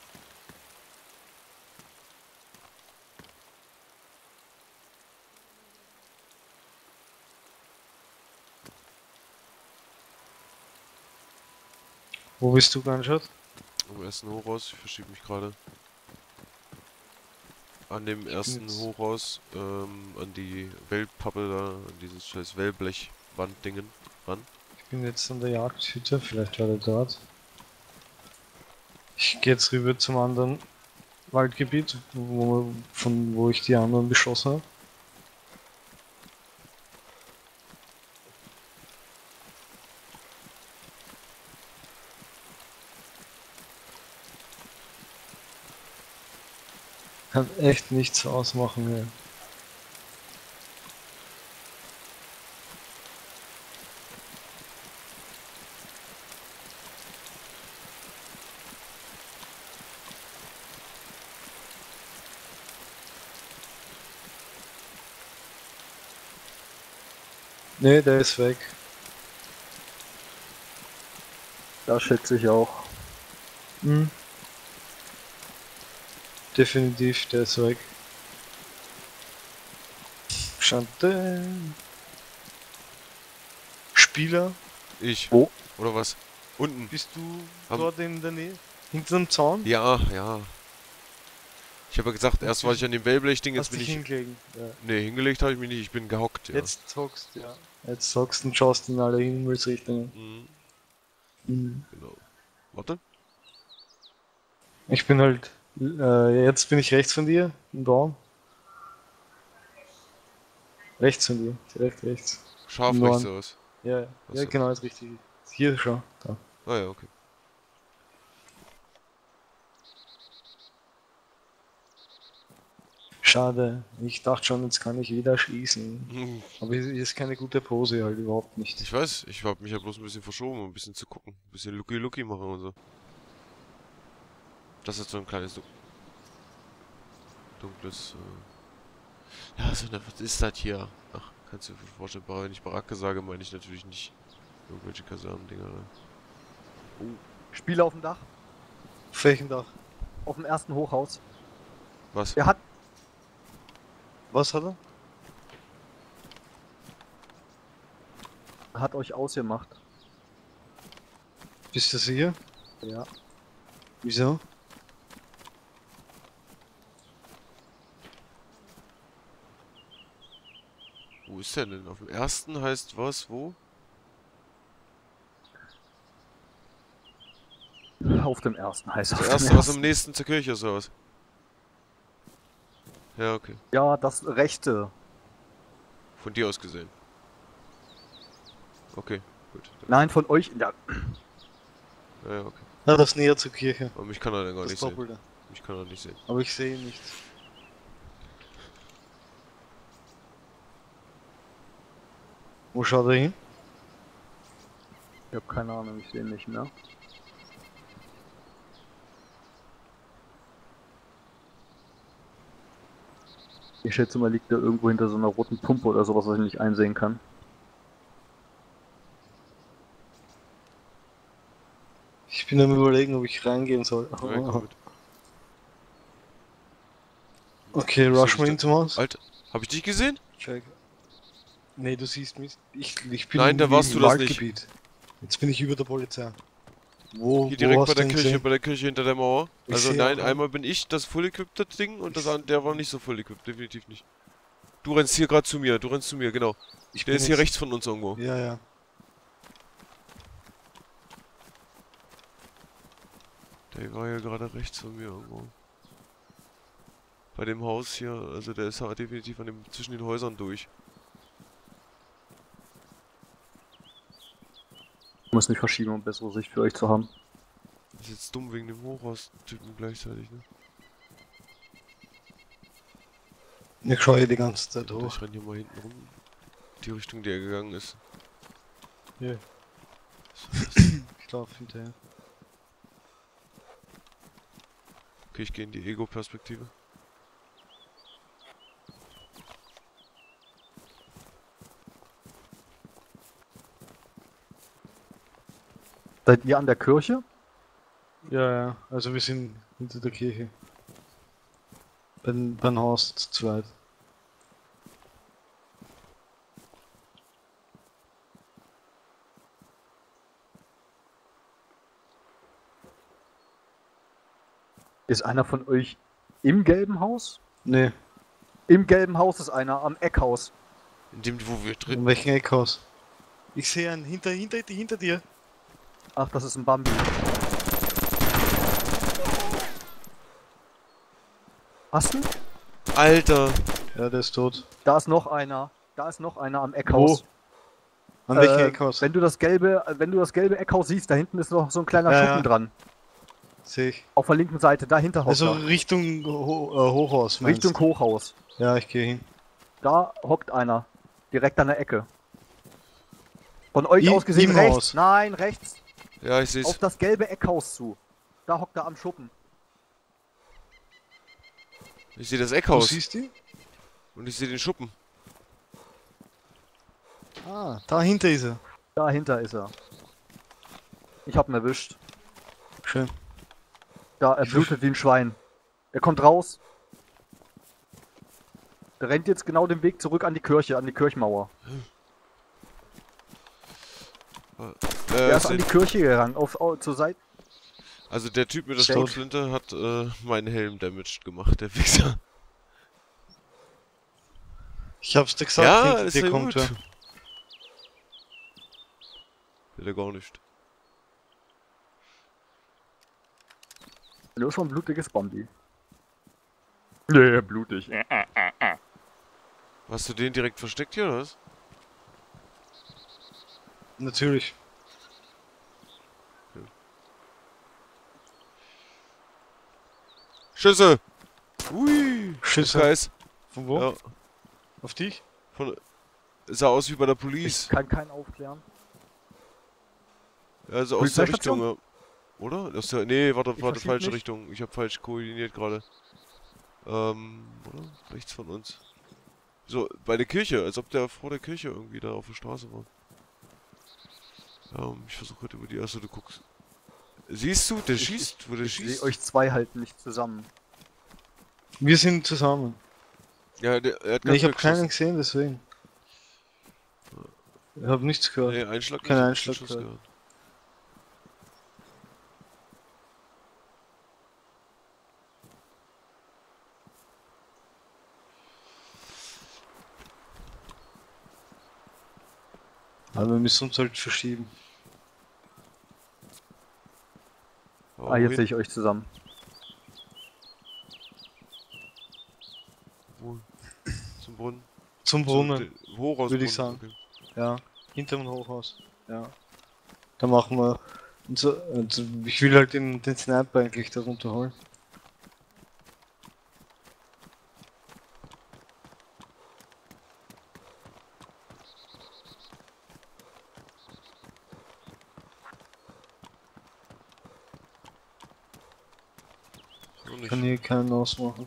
Wo bist du, Gunshot? Am ersten Hochhaus, ich verschiebe mich gerade. An dem ersten jetzt- Hochhaus, ähm, an die Wellpappe da, an dieses scheiß Wellblechwanddingen ran. Ich bin jetzt an der Jagdhütte, vielleicht war der dort. Ich gehe jetzt rüber zum anderen Waldgebiet, wo, von wo ich die anderen beschossen habe. Kann echt nichts ausmachen hier. Ne, der ist weg. Das schätze ich auch. Hm. Definitiv, der ist weg. Schade. Spieler, Ich. Wo? Oder was? Unten. bist du Am- dort in der Nähe? Hinter dem Zaun? Ja, ja. Ich habe ja gesagt, erst war ich an dem Wellblechding, jetzt Hast bin dich ich... hingelegen. Ja. Nee, hingelegt habe ich mich nicht, ich bin gehockt, ja. Jetzt zockst, ja. Jetzt zockst und schaust in alle Himmelsrichtungen. Mhm, Mhm. genau. Warte. Ich bin halt, äh, jetzt bin ich rechts von dir, im Raum. Rechts von dir, direkt rechts. Scharf Im rechts Norden. aus. Ja, ja, Achso. genau, ist richtig. Hier schon, da. Ah ja, okay. Schade, ich dachte schon, jetzt kann ich wieder schießen. Hm, Aber hier ist keine gute Pose halt, überhaupt nicht. Ich weiß, ich habe mich ja bloß ein bisschen verschoben, um ein bisschen zu gucken. Ein bisschen Looky-Looky machen und so. Das ist so ein kleines du dunkles... Äh ja, so eine... Was ist das hier? Ach, kannst du dir vorstellen, wenn ich Baracke sage, meine ich natürlich nicht irgendwelche Kasernen-Dinger. Ne? Spieler auf dem Dach, Auf welchem Dach? auf dem ersten Hochhaus. Was? Er hat, Was hat er? hat euch ausgemacht. Bist du sicher? Ja. Wieso? Wo ist der denn? Auf dem ersten heißt was? Wo? Auf dem ersten heißt Das auf erste, dem was am ersten. nächsten zur Kirche ist, oder was? Ja, okay. Ja, das rechte. Von dir aus gesehen. Okay, gut. Nein, von euch. Ja, Ja, ja, okay. Na, das näher zur Kirche. Aber mich kann er dann gar Das nicht sehen. Doppelte. Mich kann er nicht sehen. Aber ich sehe ihn nicht. Wo schaut er hin? ich habe keine Ahnung, ich sehe ihn nicht mehr. Ich schätze mal, liegt er irgendwo hinter so einer roten Pumpe oder sowas, was ich nicht einsehen kann. Ich bin am überlegen, ob ich reingehen soll. Ja, komm mit. Okay, Ich seh rush dich mal da- hin, Thomas. Alter, hab ich dich gesehen? Check. Nee, du siehst mich. Ich, ich bin Nein, da irgendwie warst im du das nicht. Waldgebiet. Jetzt bin ich über der Polizei. Wo, Hier wo direkt hast bei der du ihn Kirche, gesehen? bei der Kirche hinter der Mauer. Ich Also seh nein, auch, einmal bin ich das full equipped Ding und das an, der war nicht so full equipped, definitiv nicht. Du rennst hier gerade zu mir, du rennst zu mir, genau. Ich Der bin ist hier jetzt- rechts von uns irgendwo. Ja, ja. Der war ja gerade rechts von mir irgendwo. Bei dem Haus hier, also der ist ja definitiv an dem, zwischen den Häusern durch. Ich muss mich verschieben, um bessere Sicht für euch zu haben. Das ist jetzt dumm wegen dem Hochhaus-Typen gleichzeitig, ne? Ich schaue hier die ganze Zeit Warte, hoch. ich renn hier mal hinten rum. Die Richtung, die er gegangen ist. Ja. Was war das? Ich laufe hinterher. Okay, ich gehe in die Ego-Perspektive. Seid ihr an der Kirche? Ja, ja. Also wir sind hinter der Kirche. Beim, beim Haus zu zweit. Ist einer von euch im gelben Haus? Nee, Im gelben Haus ist einer, am Eckhaus. In dem, wo wir in drin. welchem Eckhaus? Ich sehe einen hinter, hinter, hinter dir. Ach, das ist ein Bambi. Hast du? Alter! Ja, der ist tot. Da ist noch einer. Da ist noch einer am Eckhaus. An welchem Äh, Eckhaus? Wenn du das gelbe, wenn du das gelbe Eckhaus siehst, da hinten ist noch so ein kleiner Ja, Schuppen ja. dran. Sehe ich. Auf der linken Seite, dahinter hockt Also er. Richtung Ho äh, Hochhaus, meinst Richtung Hochhaus. du? Ja, ich gehe hin. Da hockt einer. Direkt an der Ecke. Von euch I- aus gesehen im rechts. Haus. Nein, rechts. Ja, ich seh's. Auf das gelbe Eckhaus zu. Da hockt er am Schuppen. Ich sehe das Du Eckhaus. siehst ihn? Und ich sehe den Schuppen. Ah, dahinter ist er. Dahinter ist er. Ich hab ihn erwischt. Schön. Da, er Ich blutet wie ein Schwein. Er kommt raus. Der rennt jetzt genau den Weg zurück an die Kirche, an die Kirchmauer. Äh, Er ist ist an die den- Kirche gerannt, auf, auf zur Seite. also der Typ mit der Safe. Schrotflinte hat äh, meinen Helm damaged gemacht, der Wichser. Ich hab's dir gesagt, Ja, hinter ist dir ja kommt gut. wer. Will er gar nicht. Nur schon ein blutiges Bombi. Nee, blutig. Hast du den direkt versteckt hier, oder was? Natürlich. Schüsse! Ui! Schüsse. Kreis. Von wo? Ja, Auf dich? von, sah aus wie bei der Ich Police. kann keinen aufklären. Also aus der Polizeistation? Richtung, ja. Oder? Aus der, nee, warte, Ich warte, verschieb falsche mich. Richtung. Ich habe falsch koordiniert gerade. Ähm, oder? Rechts von uns. So, bei der Kirche, als ob der vor der Kirche irgendwie da auf der Straße war. Ähm, ich versuche gerade über die erste, du guckst. Siehst du, der Ich- schießt, wo der Ich sehe schießt? euch zwei halt nicht zusammen. Wir sind zusammen. Ja, der, er hat Nee, ganz ich habe weggeschossen. keinen gesehen, deswegen. Ich habe nichts gehört. Nee, Einschlag Kein nicht, Einschlag Schuss gehört. gehört. Aber wir müssen uns halt verschieben. Aber Ah, jetzt wohin? sehe ich euch zusammen. Wo? Zum Brunnen? Zum Zum Brunnen, De- Hochhausbrunnen, würde ich sagen. okay. ja. Hinter dem Hochhaus. Ja. Da machen wir. Und so, und so- ich will halt den, den Sniper eigentlich darunter holen. So Ich nicht. kann hier keinen ausmachen.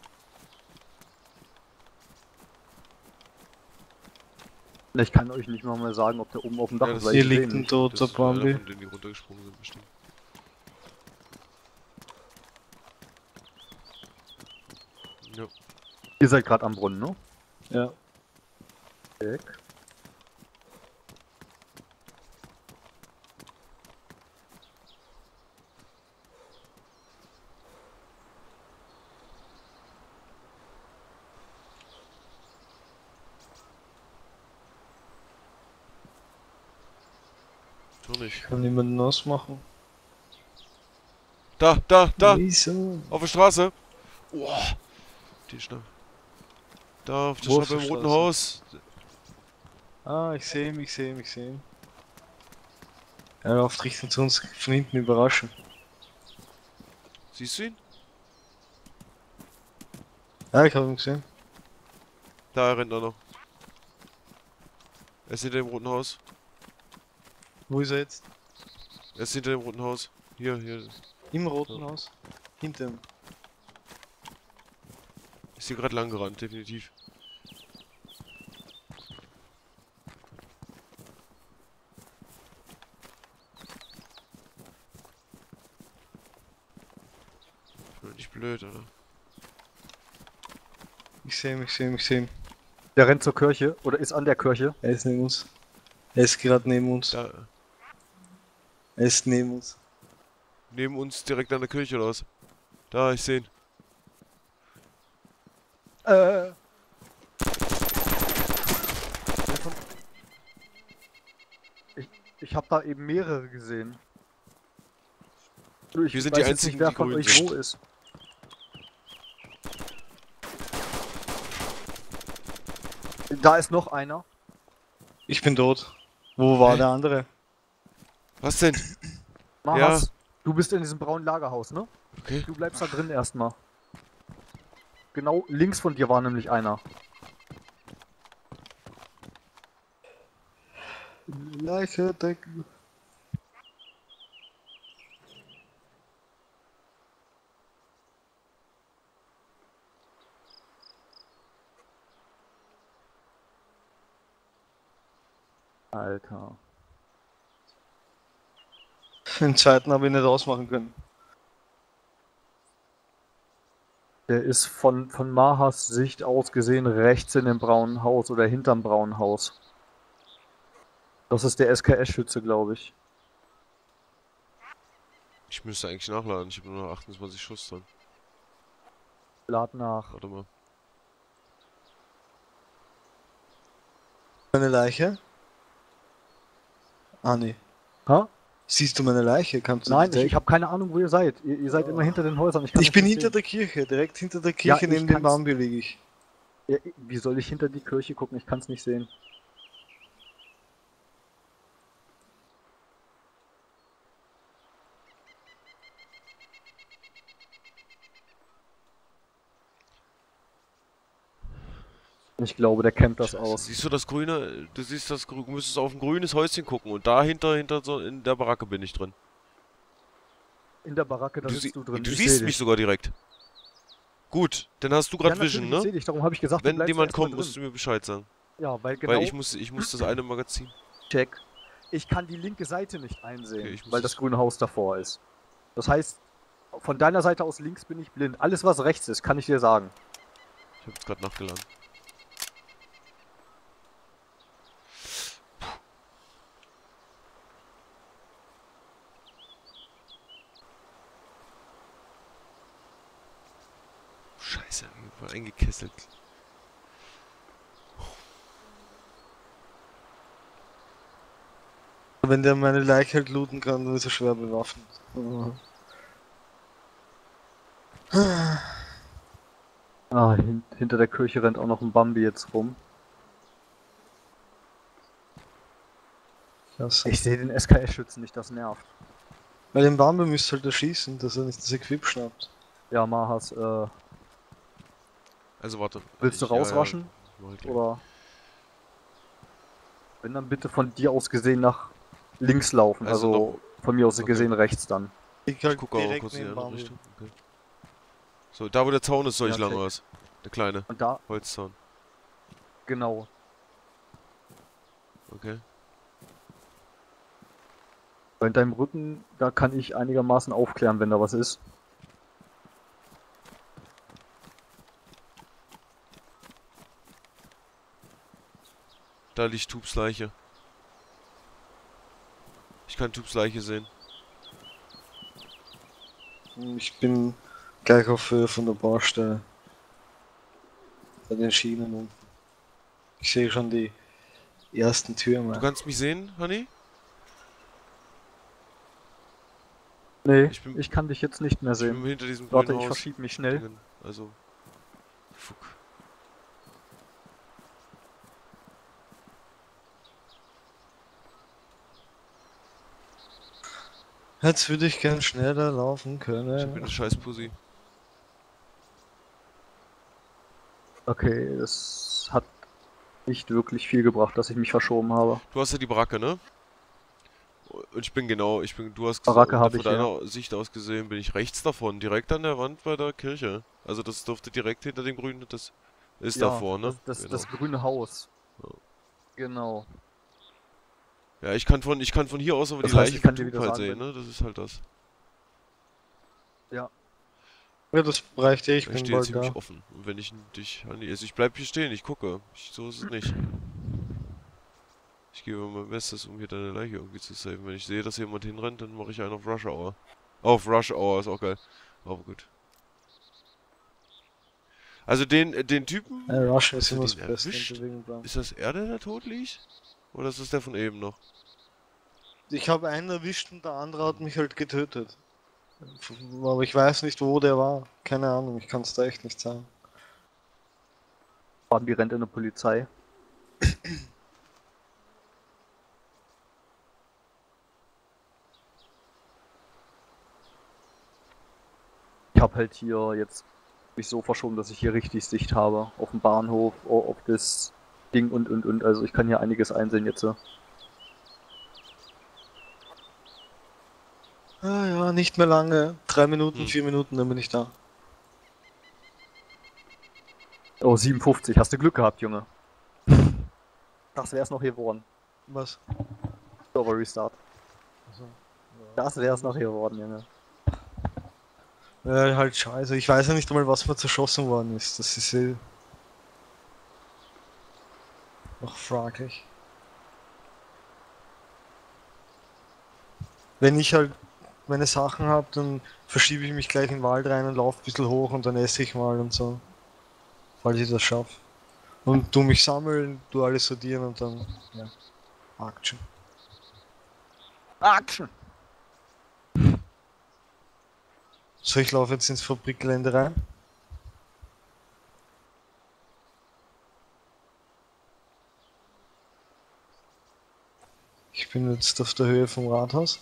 Ich kann euch nicht mal mehr sagen, ob der oben auf dem Dach Ja, ist, das- weil Hier ich sehe liegt ihn ein nicht. toter Das ist einer Bambi. von denen, die runtergesprungen sind, bestimmt. Ja. Ihr seid gerade am Brunnen, ne? Ja. Weg. So nicht. Ich kann niemanden ausmachen. Da, da, da! Wieso? Auf der Straße! Boah! Die Schnapp. Da, auf der Wo auf Schnappe der im roten Straße? Haus. Ah, ich sehe ihn, ich sehe ihn, ich sehe ihn. Er läuft Richtung zu uns von hinten überraschen. Siehst du ihn? Ja, ich habe ihn gesehen. Da rennt er noch. Er ist hinter dem roten Haus. Wo ist er jetzt? Er ist hinter dem roten Haus. Hier, hier. Im roten Haus. Hinter ihm. Ist hier gerade lang gerannt, definitiv. Ich bin nicht blöd, oder? Ich sehe ihn, ich sehe ihn, ich sehe ihn. Der rennt zur Kirche oder ist an der Kirche. Er ist neben uns. Er ist gerade neben uns. Da, Er ist neben uns. neben uns direkt an der Kirche oder was? Da, ich seh ihn. Äh. Ich, ich habe da eben mehrere gesehen. Ich Wir sind weiß die jetzt einzigen, nicht, wer die von grün euch sind. wo ist. Da ist noch einer. Ich bin tot. Wo war Hä? der andere? Was denn? Maras, du bist in diesem braunen Lagerhaus, ne? Okay. Du bleibst da drin erstmal. Genau links von dir war nämlich einer. Leiche decken. Alter. Den zweiten habe ich nicht ausmachen können. Der ist von, von Mahas Sicht aus gesehen rechts in dem braunen Haus oder hinterm braunen Haus. Das ist der S K S-Schütze, glaube ich. Ich müsste eigentlich nachladen, ich habe nur noch achtundzwanzig Schuss dran. Lad nach. Warte mal. Meine Leiche? Ah, nee. Ha? Siehst du meine Leiche? Kannst du Nein, die ich, ich habe keine Ahnung, wo ihr seid. Ihr, ihr seid immer hinter den Häusern. Ich, kann Ich euch bin nicht hinter sehen. der Kirche, direkt hinter der Ja, Kirche ich neben dem kann's- Bambi liege ich. Ja, wie soll ich hinter die Kirche gucken? Ich kann es nicht sehen. Ich glaube, der kennt das Scheiße. aus. Siehst du das grüne? Du siehst das grü- du müsstest auf ein grünes Häuschen gucken und dahinter, hinter so in der Baracke bin ich drin. In der Baracke, da Du, sitzt sie du drin. du Ich siehst seh mich dich. sogar direkt. Gut, dann hast du Ja, gerade Vision, natürlich, ich ne? seh dich. Darum habe ich gesagt, du Wenn bleibst jemand erst mal kommt, drin. musst du mir Bescheid sagen. Ja, weil genau, Weil ich muss, ich muss das eine Magazin. check. Ich kann die linke Seite nicht einsehen, Okay, ich muss weil das- das grüne Haus davor ist. Das heißt, von deiner Seite aus links bin ich blind. Alles, was rechts ist, kann ich dir sagen. Ich habe jetzt gerade nachgeladen. Scheiße, ich war eingekesselt. Wenn der meine Leiche halt looten kann, dann ist er schwer bewaffnet. Ah, hin hinter der Kirche rennt auch noch ein Bambi jetzt rum. Krass. Ich sehe den S K S-Schützen nicht, das nervt. Bei dem Bambi müsst ihr halt erschießen, dass er nicht das Equip schnappt. Ja, Mahas, äh, Also warte. willst du Ich- ja, ja, rausraschen? mach ich gleich. Oder? Wenn dann bitte von dir aus gesehen nach links laufen, Also also, von mir aus okay. gesehen rechts dann. Ich Ich halt gucke auch direkt kurz in die neben andere Bambi. Richtung. Okay. So, da wo der Zaun ist, soll ich Ja, lang check. aus. Der kleine Und da, Holzzaun. genau. Okay. Bei deinem Rücken, da kann ich einigermaßen aufklären, wenn da was ist. Da liegt Tubs Leiche. Ich kann Tubs Leiche sehen. Ich bin gleich auf Höhe von der Baustelle. Bei den Schienen unten. Ich sehe schon die ersten Türme. Du kannst mich sehen, Honey? Nee, Ich ich, bin- kann dich jetzt nicht mehr Ich bin sehen. hinter diesem Warte, grünen ich Haus. verschiebe mich schnell. Dingen. Also. Fuck. Jetzt würde ich gern schneller laufen Ich hab können. eine scheiß Pussy. Okay, das hat nicht wirklich viel gebracht, dass ich mich verschoben habe. Du hast ja die Baracke, ne? Und ich bin genau, ich bin, du hast Baracke gesagt, hab von ich, deiner Sicht aus gesehen bin ich rechts davon, direkt an der Wand bei der Kirche. Also das dürfte direkt hinter dem grünen, das ist Ja, davor, ne? Das, das, Genau. das grüne Haus. Ja. Genau. Ja, ich kann von, ich kann von hier aus aber Das die heißt, Leiche ich kann von dir Tub wieder halt sagen, sehen, ne? Das ist halt das. Ja, das reicht ja, ich Ich bin stehe bald ziemlich da. offen. Und wenn ich dich, also ich bleib hier stehen, ich gucke. Ich, so ist es nicht. Ich gebe mein Bestes, um hier deine Leiche irgendwie zu saven. Wenn ich sehe, dass jemand hinrennt, dann mache ich einen auf Rush Hour. Auf Rush Hour ist auch geil. Aber gut. Also den, äh, den Typen, Äh, Rush ist Hast du immer das den Beste. erwischt? in Bewegung bleiben. ist das er, der da tot liegt? Oder ist das der von eben noch? Ich habe einen erwischt und der andere hat mich halt getötet. Aber ich weiß nicht, wo der war. Keine Ahnung, ich kann es da echt nicht sagen. Bambi rennt in der Polizei. Ich habe halt hier jetzt mich so verschoben, dass ich hier richtig Sicht habe. Auf dem Bahnhof, o- auf das Ding und und und. Also ich kann hier einiges einsehen jetzt. Ah ja, nicht mehr lange. Drei Minuten, Hm. vier Minuten, dann bin ich da. Oh, siebenundfünfzig. Hast du Glück gehabt, Junge. Das wär's noch geworden. Was? Server Restart. Also, Das wär's noch geworden, Junge. ja, halt scheiße. Ich weiß ja nicht einmal, was mir zerschossen worden ist. Das ist eh noch fraglich. Wenn ich halt meine Sachen habe, dann verschiebe ich mich gleich in den Wald rein und laufe ein bisschen hoch und dann esse ich mal und so. Falls ich das schaffe. Und tu mich sammeln, tu alles sortieren und dann, ja, Action. Action! So, ich laufe jetzt ins Fabrikgelände rein. Ich bin jetzt auf der Höhe vom Rathaus.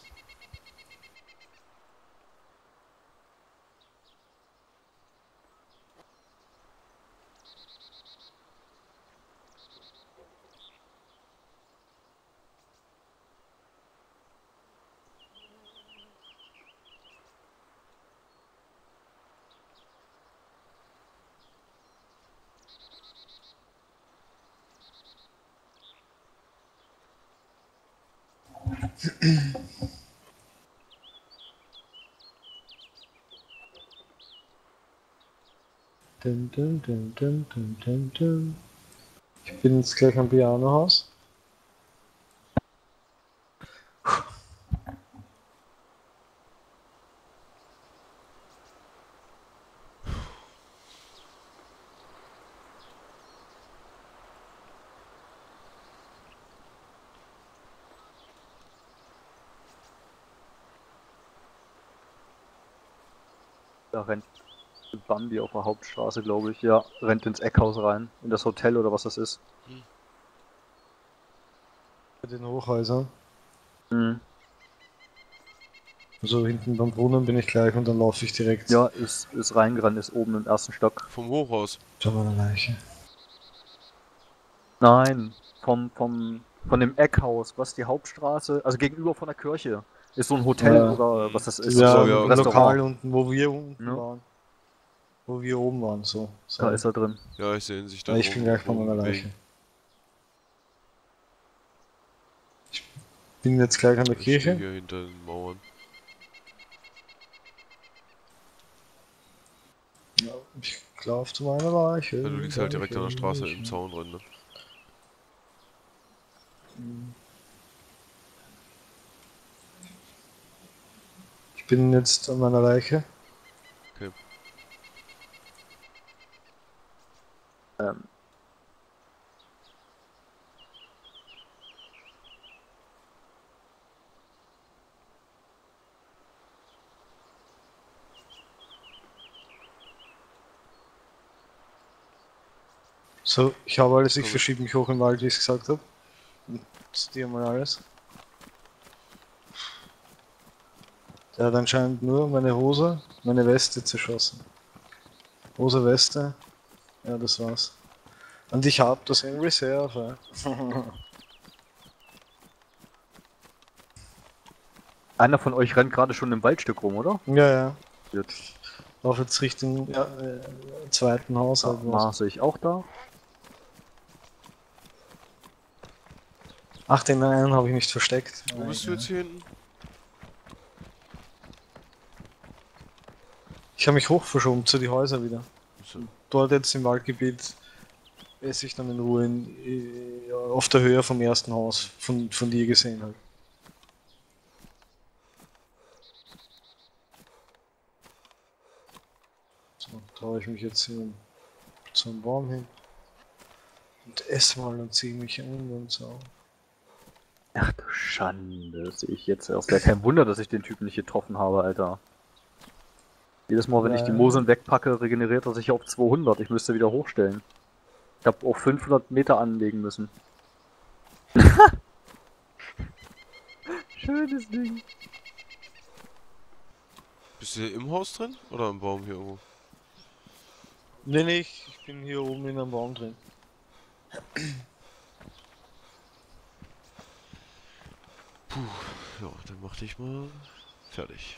Dun, dun, dun, dun, dun, dun, dun. Ich bin jetzt gleich am Pianohaus. Da rennt Bambi auf der Hauptstraße, glaube ich. Ja, rennt ins Eckhaus rein. In das Hotel oder was das ist. Bei den Hochhäusern. Mhm. Also hinten beim Brunnen bin ich gleich und dann laufe ich direkt. Ja, ist, ist reingerannt, ist oben im ersten Stock. Vom Hochhaus. Schau mal eine Leiche. Nein, vom, vom, von dem Eckhaus, was die Hauptstraße, also gegenüber von der Kirche. Ist so ein Hotel Ja. oder was das ist. Ja, so, ein ja. im Restaurant. Lokal unten, wo wir unten Ja. waren. Wo wir oben waren, so. so. Da ist er drin. Ja, ich sehe sich da. Ja, ich oben bin gleich bei irgendwo meiner bewegen. Leiche. Ich bin jetzt gleich an der Ich stehe Kirche. hier hinter den Mauern. Ja, ich laufe zu meiner Leiche. Ja, du liegst halt direkt an der Straße Leiche. im Zaun drin, ne? Ich bin jetzt an meiner Leiche. Okay. Ähm, So, ich habe alles, ich Gut. verschiebe mich hoch im Wald, wie ich es gesagt habe. Und dir mal alles. Der hat anscheinend nur meine Hose, meine Weste zerschossen. Hose, Weste. Ja, das war's. Und ich hab das in Reserve. einer von euch rennt gerade schon im Waldstück rum, oder? Ja, ja. Gut. Lauf jetzt Richtung ja, äh, zweiten Haus. Halt was. Ah, sehe ich auch da. Ach, den einen habe ich nicht versteckt. Wo bist du jetzt hier hinten? Ich habe mich hoch verschoben zu die Häuser wieder. So. Dort jetzt im Waldgebiet esse ich dann in Ruhe in, äh, auf der Höhe vom ersten Haus, von, von dir gesehen halt. So, traue ich mich jetzt hier zum Baum hin und esse mal und ziehe mich um und so. Ach du Schande, das sehe ich jetzt erst. Ja, kein Wunder, dass ich den Typen nicht getroffen habe, Alter. Jedes Mal, wenn ich die Ja. Moseln wegpacke, regeneriert er sich auf zweihundert. Ich müsste wieder hochstellen. Ich habe auch fünfhundert Meter anlegen müssen. Schönes Ding. Bist du im Haus drin? Oder im Baum hier irgendwo? Nee, nee, ich, ich bin hier oben in einem Baum drin. Ja, dann mach dich mal fertig.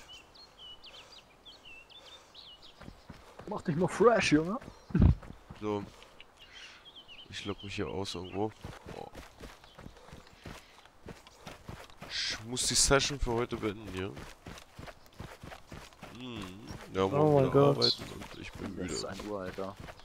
Mach dich mal fresh, Junge. So. Ich lock mich hier aus irgendwo. Oh. muss die Session für heute beenden, ja? Hm. Ja, morgen Oh mein wieder Gott. arbeiten und ich bin Das ist müde. ein Uhr, Alter.